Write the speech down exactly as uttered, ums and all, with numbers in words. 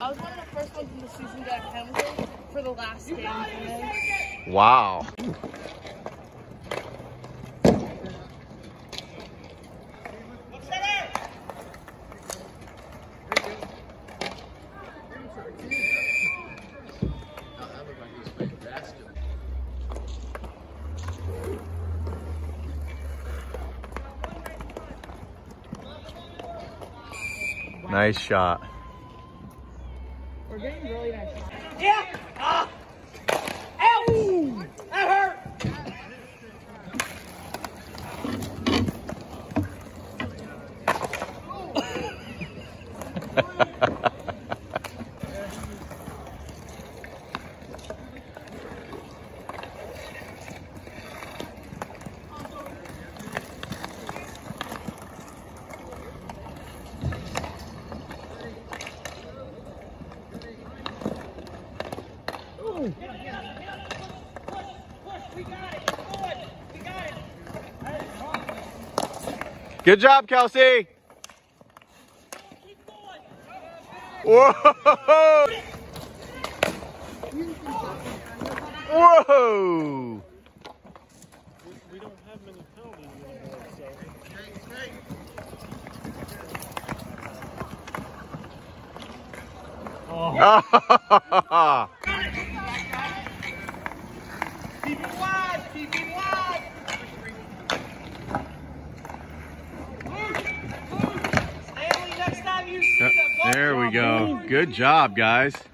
I was one of the first ones in the season to get penalty for the last game finish. Wow. Nice shot. We're getting really nice shots. Yeah! Ah! Ow! That hurt! Good job, Kelsey. Whoa! Whoa! We don't have many penalties anymore, so. Oh. Keep it wide! Keep it wide! Stanley, next time you see them, There we go. Good job, guys.